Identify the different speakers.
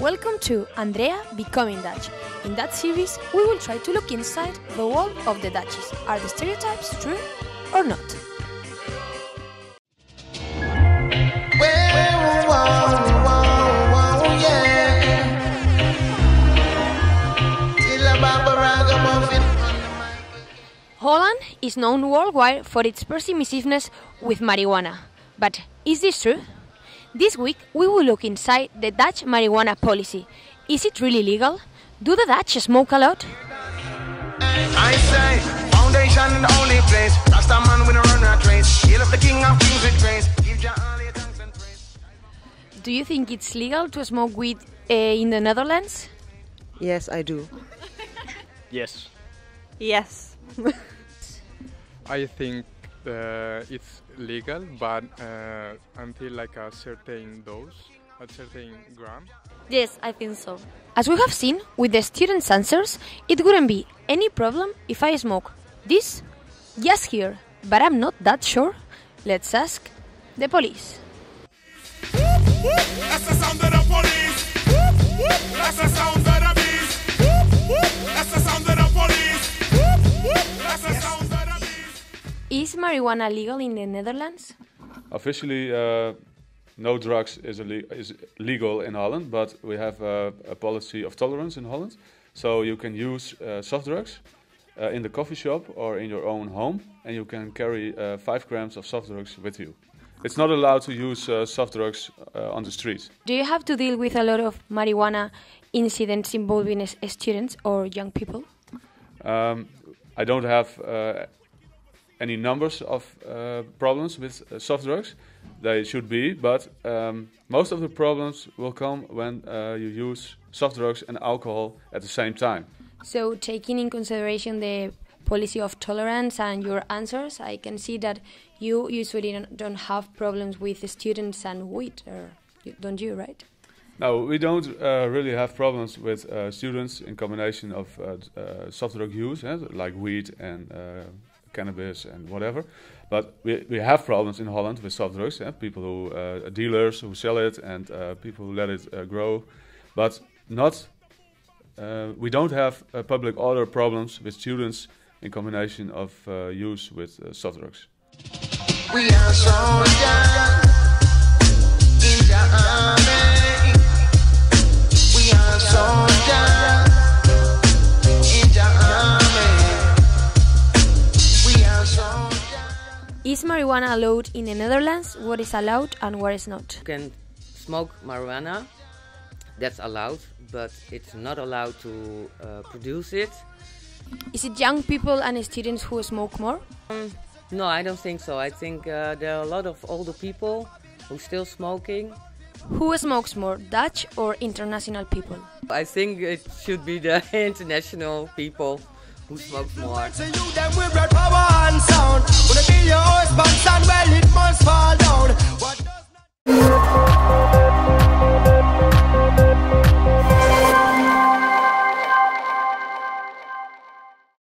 Speaker 1: Welcome to Andrea Becoming Dutch. In that series, we will try to look inside the world of the Dutchies. Are the stereotypes true or not? Holland is known worldwide for its permissiveness with marijuana. But is this true? This week, we will look inside the Dutch marijuana policy. Is it really legal? Do the Dutch smoke a lot?
Speaker 2: I say, foundation the only place. Rasta man with a run rat race. Hail of the king of kings with grace. Give Jah all your thanks and praise.
Speaker 1: Do you think it's legal to smoke weed in the Netherlands?
Speaker 3: Yes, I do.
Speaker 4: Yes.
Speaker 3: Yes.
Speaker 5: I think it's legal, but until like a certain dose, a certain gram.
Speaker 3: Yes, I think so.
Speaker 1: As we have seen with the students' answers, it wouldn't be any problem if I smoke this just here, but I'm not that sure. Let's ask the police.
Speaker 2: That's the sound of the police. That's the sound of the beast. That's the sound of the police. That's the sound of the beast.
Speaker 1: Is marijuana legal in the Netherlands?
Speaker 6: Officially, no drugs is legal in Holland, but we have a policy of tolerance in Holland. So you can use soft drugs in the coffee shop or in your own home, and you can carry 5 grams of soft drugs with you. It's not allowed to use soft drugs on the street.
Speaker 1: Do you have to deal with a lot of marijuana incidents involving students or young people?
Speaker 6: I don't have any numbers of problems with soft drugs. They should be, but most of the problems will come when you use soft drugs and alcohol at the same time.
Speaker 1: So, taking in consideration the policy of tolerance and your answers, I can see that you usually don't have problems with the students and weed, don't you, right?
Speaker 6: No, we don't really have problems with students in combination of soft drug use, like weed and cannabis and whatever. But we have problems in Holland with soft drugs, people who dealers who sell it and people who let it grow, but not. We don't have public order problems with students in combination of use with soft drugs.
Speaker 2: We are soldiers in the army. We are soldiers in the army. We are soldiers.
Speaker 1: Is marijuana allowed in the Netherlands? What is allowed and what is not?
Speaker 7: You can smoke marijuana, that's allowed, but it's not allowed to produce it.
Speaker 1: Is it young people and students who smoke more?
Speaker 7: No, I don't think so. I think there are a lot of older people who are still smoking.
Speaker 1: Who smokes more, Dutch or international people?
Speaker 7: I think it should be the international people who smoke more.